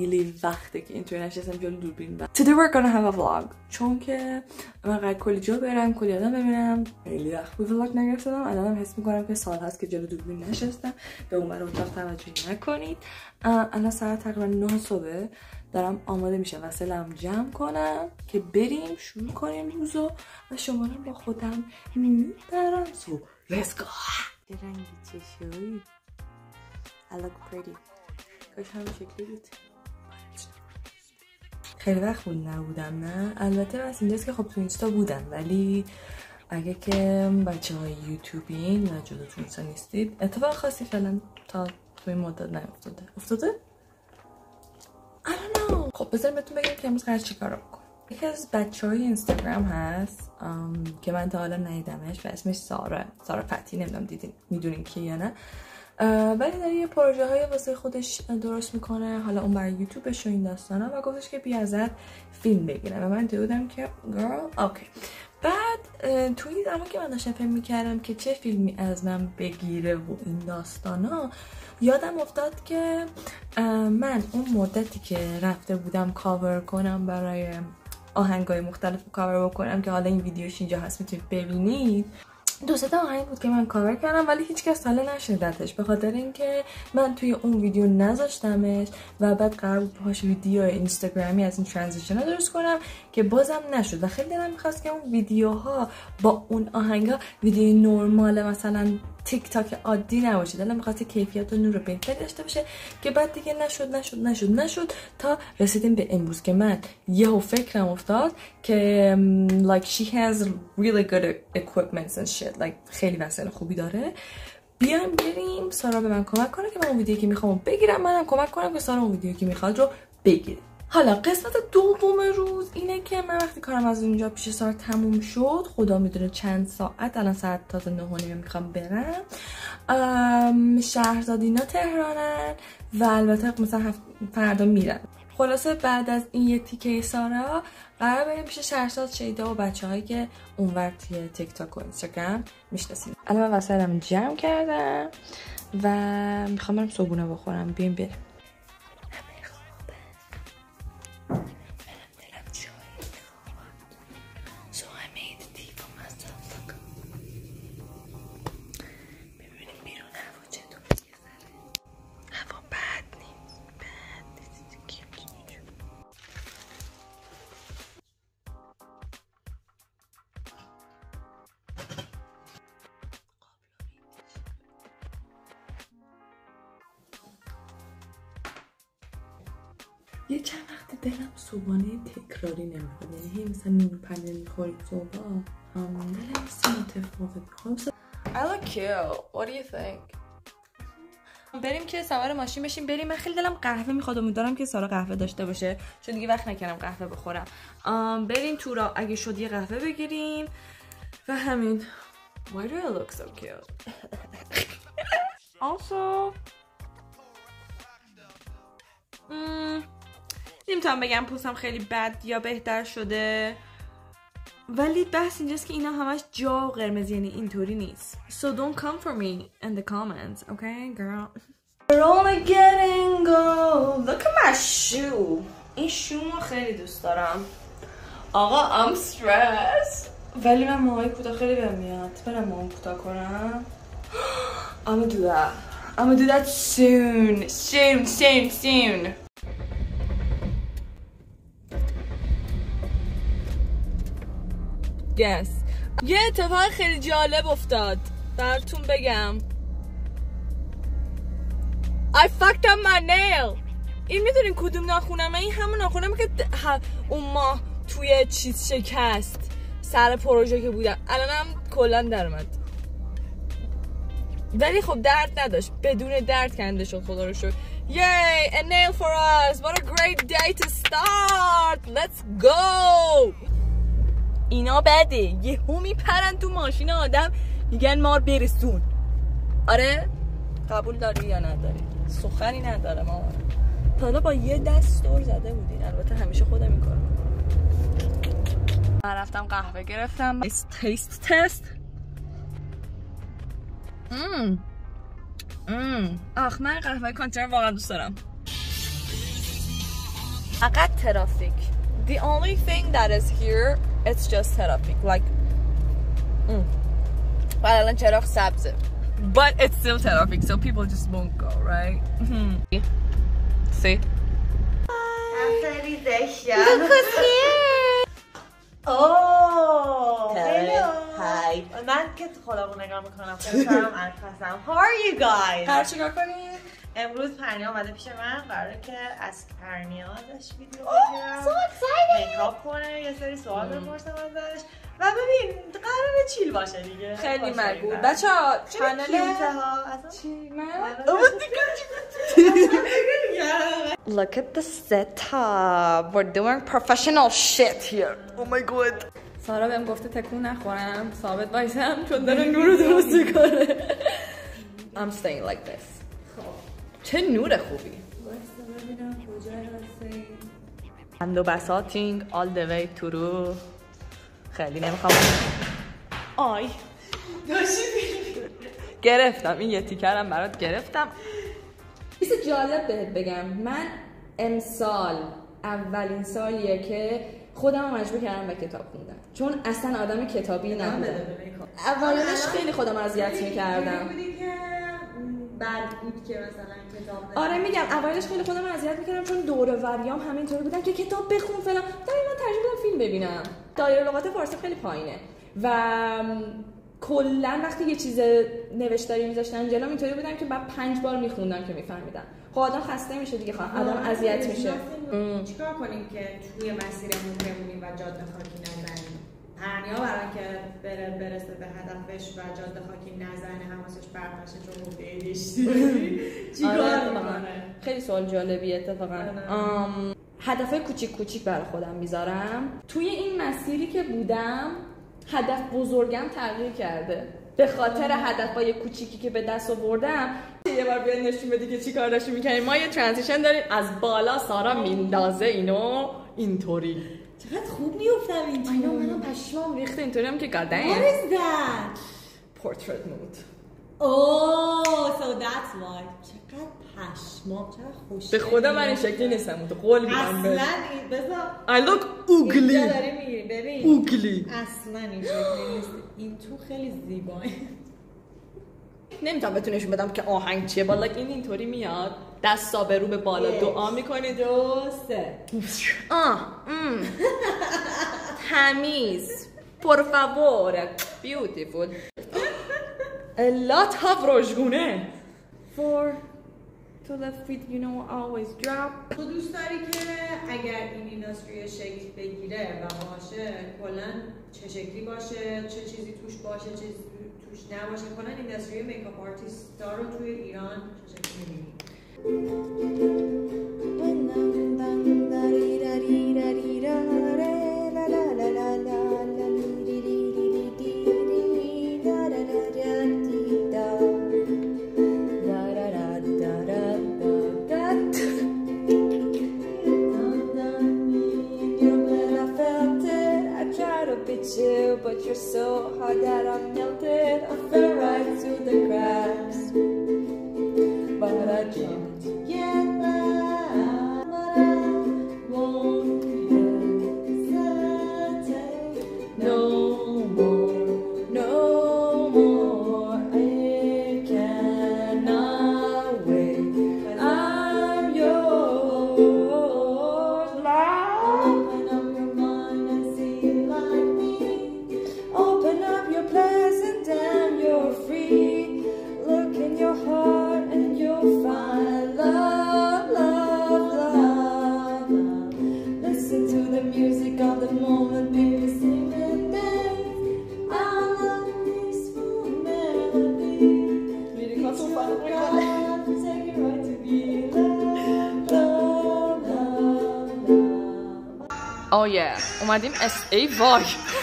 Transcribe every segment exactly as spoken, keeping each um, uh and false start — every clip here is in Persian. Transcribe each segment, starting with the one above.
خیلی وقته که اینطوری نشستم جلوی دوربین. Today we're gonna have a vlog چون که من قرار کلی جا برم، کلی آدم ببینم. خیلی وقت بود vlog نگرفتم. الانم حس میکنم که سال هست که جلوی دوربین نشستم. به اون ور اتاق توجه نکنید. الان ساعت تقریبا نه صبح. دارم آماده میشم وسایلم جمع کنم که بریم شروع کنیم روزو و شما رو با خودم میبرم. So let's go. رنگی چشایی I look pretty. کاش همه شکلی بود. خیلی وقت بود نبودم. نه البته از اینجاست که خب تو اینستا بودم، ولی اگه که بچه های یوتیوبین و جلو تو اینستا نیستید اتفاق خاصی فعلا تا توی مدت نیفتاده. افتاده؟ I don't know. خب بذارم بهتون بگم که امروز قرار چیکار بکنم. یکی از بچه های اینستاگرام هست که من تا حالا ندیدمش و اسمش سارا سارا فتی. نمیدونم دیدین میدونین کی یا نه، ولی داره یه پروژه های واسه خودش درست میکنه. حالا اون برای یوتیوبش و این داستانا و گفتش که بیا ازت فیلم بگیرم و من دیدم که girl اوکی. بعد توی اما که من داشتم فکر میکردم که چه فیلمی از من بگیره و این داستانا، یادم افتاد که من اون مدتی که رفته بودم کاور کنم برای آهنگای مختلف کاور بکنم که حالا این ویدیوش اینجا هست میتونید ببینید، دو سه تا آهنگ بود که من کاور کردم ولی هیچ کس حالا نشنیدتش به خاطر اینکه من توی اون ویدیو نذاشتمش و بعد قرار بود باهاش ویدیو اینستاگرامی از این ترانزیشن ها درست کنم که بازم نشد و خیلی دلم می‌خواست که اون ویدیوها با اون آهنگا ویدیو نرمال مثلا تیک تاک عادی نباشه. دلم می‌خواست کیفیت و نور بهتری داشته باشه که بعد دیگه نشد نشد نشد نشد تا رسیدیم به امروز که من یهو فکرم افتاد که like she has really good equipment and shit, like خیلی وسایل خوبی داره. بیایم بریم سارا به من کمک کنه که من اون ویدیویی که میخوام بگیرم، منم کمک کنم که سارا اون ویدیویی که میخواد رو بگیره. حالا قسمت دوم روز اینه که من وقتی کارم از اینجا پیش سارا تموم شد، خدا میدونه چند ساعت، الان ساعت تازه نه و نیم میخوام برم. شهرزاد اینا تهرانن و البته مثلا فردا میرن. خلاصه بعد از این یه تیکه سارا قرار بریم پیش شهرزاد شیدا و بچه هایی که اونور توی تیک تاک و اینستاگرام میشناسیم. الان من وسایلم جمع کردم و میخوام برم صبحونه بخورم. بیایم بریم. یه چند وقت دلم صبحانه تکراری نمیخواد، یعنی هی مثلا نون پنیر میخورید صبح دلم سی متفاوت میخوام. I look cute. What do you think? بریم که سوار ماشین بشیم بریم. من خیلی دلم قهوه میخواد، امیدوارم که سارا قهوه داشته باشه چون دیگه وقت نکردم قهوه بخورم. بریم تو را اگه شد یه قهوه بگیریم و همین. Why do I look so cute? Also mm, نمیتونم بگم پوستم خیلی بد یا بهتر شده، ولی بحث اینجاست که اینا همش جا و قرمز، یعنی اینطوری نیست. So don't come for me in the comments, okay girl? We're only getting gold. Look at my shoe. این شومو خیلی دوست دارم. آقا I'm stressed. ولی من موهای کوتاه خیلی بهم میاد. برم موهام کوتاه کنم. I'm gonna do that. I'm gonna do that soon. Soon, soon, soon. Yes. یه اتفاق خیلی جالب افتاد براتون بگم. I fucked up my nail. این میدونین کدوم ناخونمه؟ این همون ناخونمه که اون ماه توی چیز شکست سر پروژه که بودم. الانم کلا در اومد، ولی خب درد نداشت، بدون درد کنده شد خدا رو شکر. Yay! A nail for us! What a great day to start! Let's go! اینا بده، یهو میپرن تو ماشین آدم میگن مار برسون. آره؟ قبول داری یا نداری؟ سخنی نداره مامان. تا حالا با یه دست دور زده بودین؟ البته همیشه خودم میکنم. من رفتم قهوه گرفتم. Taste test. مم. مم. آخ من قهوه کانتر واقعا دوست دارم. فقط ترافیک. The only thing that is here it's just traffic. Like but الان چراغ سبزه. But it's still traffic, so people just won't go, right? See? خیلی زشته. Look who's here. Oh, hello. Hi. من که خودمو نگاه میکنم خیلی سرم الفسم. How are you guys? هر چیکار کنیم؟ امروز پرنیا اومده پیش من قراره که از پرنیا ازش ویدیو بگیرم. So exciting. میکاپ کنه، یه سری سوال بپرسم ازش. و ببین قراره چیل باشه دیگه. خیلی مگو. بچه‌ها چنل چی من؟ Look at the setup. We're doing professional shit here. Oh my god. سارا بهم گفته تکون نخورم، ثابت وایسم چون داره نور درست میکنه. I'm staying like this. چه نور خوبی. وایسا ببینم کجا هستی. And the basating all the way through. خیلی نمیخوام. آی. گرفتم این یه تیکرم برات گرفتم. چیز جالب بهت بگم، من امسال اولین سالیه که خودم رو مجبور کردم به کتاب خوندم، چون اصلا آدم کتابی نبودم. اولش خیلی خودم اذیت میکردم. بعد بود که مثلا کتاب بخونم. آره میگم اولش خیلی خودم اذیت میکردم چون دور و بریام همینطوری بودن که کتاب بخون فلان. دایی من ترجیح دادم فیلم ببینم. دایره لغات فارسی خیلی پایینه و کلا وقتی یه چیز نوشتاری میذاشتن جلوم اینطوری بودم که بعد پنج بار میخوندم که میفهمیدم. خب آدم خسته میشه دیگه، خواهم آدم اذیت میشه. چیکار کنیم که توی مسیرمون بمونیم و جاده خاکی نزنیم؟ پرنیا برای که بره برسه به هدفش و جاده خاکی نزنه، حواسش پرت نشه چون مفیدش چیکار میکنه؟ خیلی سوال جالبیه اتفاقا. هدفهای کوچیک کوچیک برای خودم میذارم. توی این مسیری که بودم هدف بزرگم تغییر کرده به خاطر هدفهای کوچیکی که به دست آوردم. یه بار بیاین نشون بدی که چی کار داشتیم میکنیم. ما یه ترانزیشن داریم از بالا سارا میندازه اینو اینطوری. چقدر خوب میافتم اینطوری. اینو منم پشمام ریخته اینطوری هم که گادن. What is that? Portrait mode. Oh, so that's why. چقدر پشمام، چقدر خوشگل. به خدا من این شکلی نیستم، تو قول میدم بهت. اصلا این بذار. I look ugly. اینجا داری میگیری ببین. Ugly. اصلا این شکلی نیست. این تو خیلی زیباه. نمیتونم بهتون نشون بدم که آهنگ چیه، بالا این اینطوری میاد دستا به رو به بالا دعا میکنید. دو سه آه ام تمیز por favor beautiful a lot of روشگونه for to left feet you know always drop. تو دوست داری که اگر این اینداستری شکل بگیره و باشه کلا چه شکلی باشه، چه چیزی توش باشه، چه چیزی توش نباشه؟ کلا اینداستری میکاپ آرتیستا رو توی ایران چه شکلی می‌بینی؟ But you're so hard that I melted. I fell right to the cracks. But I can't get back. But I won't hesitate no more, no more. I cannot wait. I'm yours. Open up your mind and see like me. Open up your place and damn you're free. Look in your heart and you'll find love, love, love, love. Listen to the music of the moment, baby, sing and dance. I love peaceful melody. It's your God, take it right to be love, love, love, love. Oh yeah, اومدیم اس ای وای.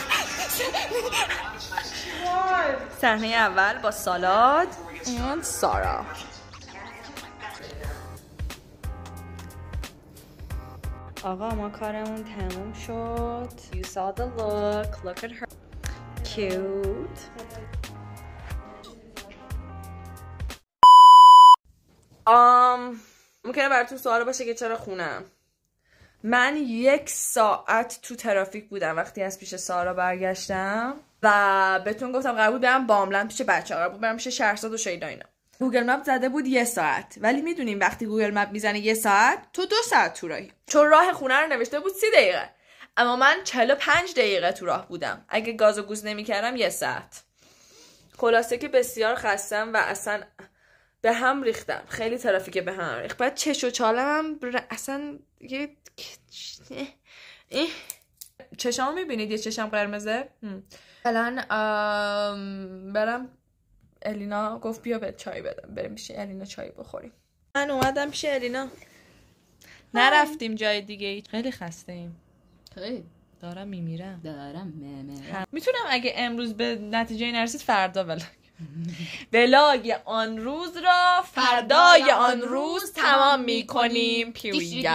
صحنه اول با سالاد and سارا. آقا ما کارمون تموم شد. You saw the look. Look at her. Cute. um, ممکنه براتون سوال باشه که چرا خونم. من یک ساعت تو ترافیک بودم وقتی از پیش سارا برگشتم و بهتون گفتم قرار بود برم باملند پیش بچه‌ها، قرار بود برم پیش شهرزاد و شیدا اینا. گوگل مپ زده بود یه ساعت، ولی میدونیم وقتی گوگل مپ میزنه یه ساعت تو دو ساعت تو راهی، چون راه خونه رو نوشته بود سی دقیقه، اما من چهل و پنج دقیقه تو راه بودم. اگه گاز و گوز نمی‌کردم یه ساعت. خلاصه که بسیار خستم و اصلا به هم ریختم، خیلی ترافیک به هم ریخت. بعد چش و چالم ر... اصلا یه چشامو میبینید یه چشم قرمزه. الان برم، الینا گفت بیا به چای بدم، بریم پیش الینا چای بخوریم. من اومدم پیش الینا، نرفتیم جای دیگه ای. خیلی خسته ایم، خیلی دارم میمیرم، دارم میمیرم. میتونم اگه امروز به نتیجه نرسید فردا ولی ولاگ آن روز را فردای آن روز تمام میکنیم. پیریود.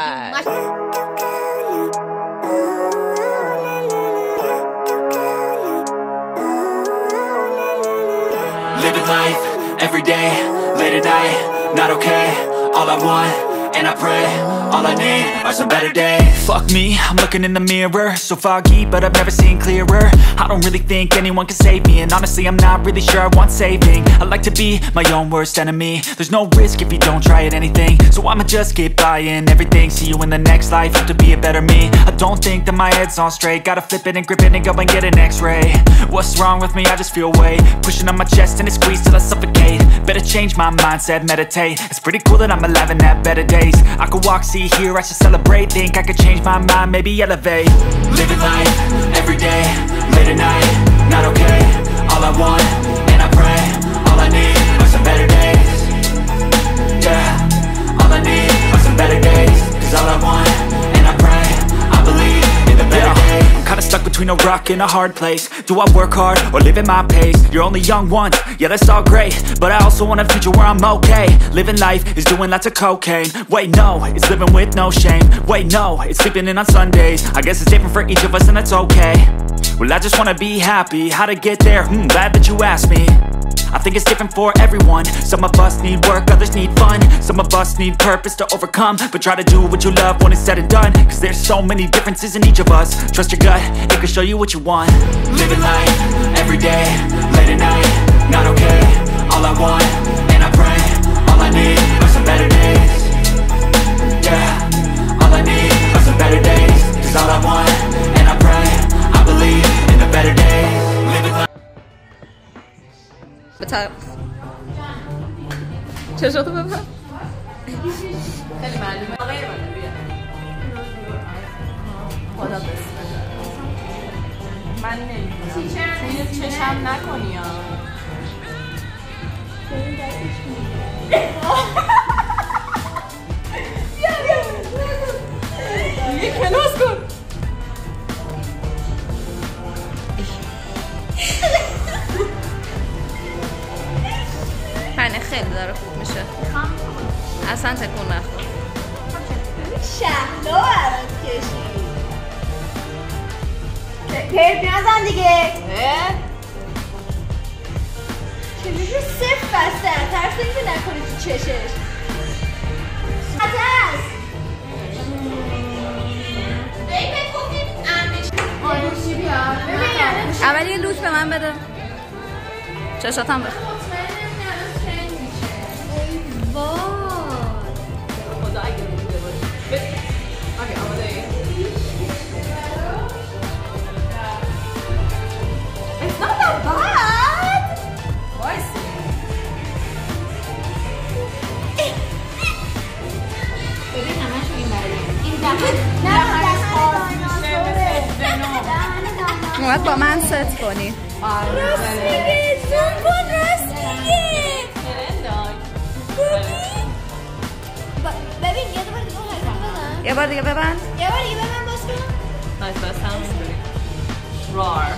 Living life every day, late at night, not okay. All I want, and I pray, all I need are some better days. Fuck me, I'm looking in the mirror, so foggy, but I've never seen clearer. I don't really think anyone can save me, and honestly I'm not really sure I want saving. I like to be my own worst enemy. There's no risk if you don't try at anything, so I'ma just keep buying everything. See you in the next life, have to be a better me. I don't think that my head's on straight, gotta flip it and grip it and go and get an x-ray. What's wrong with me? I just feel weight pushing on my chest and it squeezes till I suffocate. Better change my mindset, meditate. It's pretty cool that I'm alive and have better days. I could walk, see, hear, I should celebrate. Think I could change my mind, maybe elevate. Living life, every day, late at night, not okay. All I want, and I pray, all I need are some better days. Yeah, all I need are some better days. Cause all I want, and I pray, I believe in the better yeah. days. I'm kinda stuck between a rock and a hard place. Do I work hard, or live at my pace? You're only young once, yeah that's all great, but I also want a future where I'm okay. Living life is doing lots of cocaine. Wait no, it's living with no shame. Wait no, it's sleeping in on Sundays. I guess it's different for each of us and that's okay. Well I just wanna be happy, how to get there? Hmm, glad that you asked me. I think it's different for everyone. Some of us need work, others need fun. Some of us need purpose to overcome. But try to do what you love when it's said and done. Cause there's so many differences in each of us. Trust your gut, it can show you what you want. Living life, every day, late at night, not okay. All I want, and I pray, all I need are some better days. Yeah, all I need are some better days. Cause all I want, and I pray, I believe in the better days. Living life. چشاتو ببر. خیلی معلومه. آقای من بیا. خدا بسم. من نمیدونم. توی چشم نکنی ها. بیا بیا. یه کلاس کن. پنه خیلی داره خوب میشه. اصلا تکون نخور. شهلا برات کشید. پرد نزن دیگه. چجوری صفر بسته؟ ترس نمیده نکنی تو چشش. هست. ببین بگفتیم امنش. آنوشی بیار. ببین. اول یه لوت به من بده. چشاتم بخور. وای. خدا اگه بوده باشه. اوکی آماده ای. It's not that bad. وایس. ببین همش این بریم. این دهن نه دهن اومد با من ست کنی. راست میگه. زوم کن راست میگه. ببین یه بار دیگه حرکت بزن. یه بار دیگه ببند. یه بار دیگه ببند باز کن. نایس بس همون می‌کنی. رار.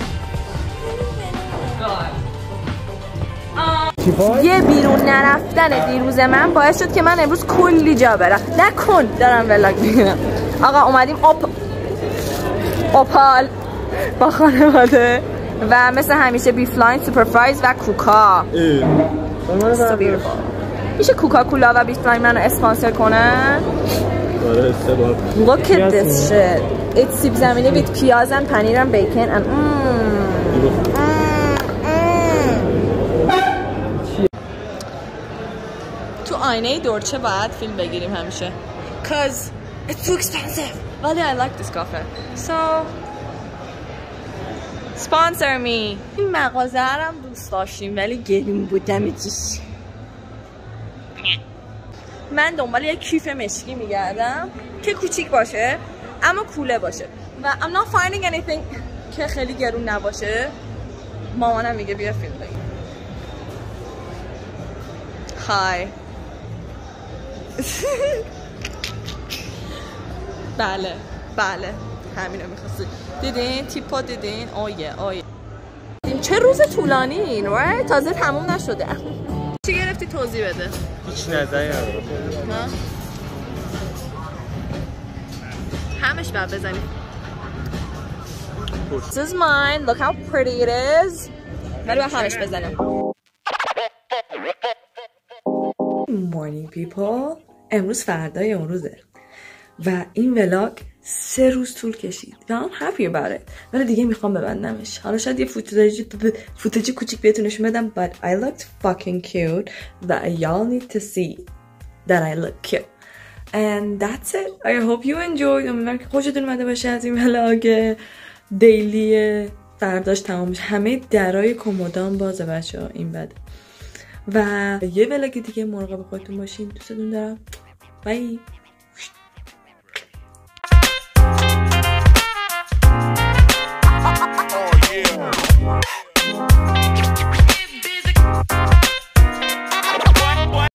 یه بیرون نرفتن دیروز من باعث شد که من امروز کلی جا برم. نکن دارم ولاگ می‌کنم. آقا اومدیم اپ اپال با خانواده و مثل همیشه بیف لاین، سوپر فرایز و کوکا. میشه کوکا کولا و بیف لاین منو اسپانسر کنن؟ آره استباب. Look at this shit. It's سیب زمینی with پیاز and پنیر and bacon and mmm. تو آینه دورچه باید فیلم بگیریم همیشه. Cause it's too expensive. ولی I like this coffee. So sponsor me. این مغازه هم دوست داشتیم ولی گرون بودم ایچیش. من دنبال یک کیف مشکی میگردم که کوچیک باشه اما کوله باشه و I'm not finding anything که خیلی گرون نباشه. مامانم میگه بیا فیلم بگیر. های بله بله همینو میخواستی. دیدین تیپا دیدین؟ آیه آیه چه روز طولانی این right؟ تازه تموم نشده. چی گرفتی توضیح بده؟ هیچ نظری ندارم. همش بعد بزنیم. This is mine. Look how pretty it is. ولی باید همش بزنم. Morning people. امروز فردای اون روزه و این ولاگ سه روز طول کشید و I'm happy about it. ولی دیگه میخوام ببندمش. حالا شاید یه فوتاژی فوتاژی کوچیک بهتون نشون بدم but I looked fucking cute that y'all need to see that I look cute. And that's it. I hope you enjoyed. امیدوارم که خوشتون اومده باشه از این ولاگ دیلی فرداش تمام بشه. همه درای کمدام بازه بچه‌ها این بده. و یه ولاگ دیگه مراقب خودتون باشین. دوستتون دارم. بای.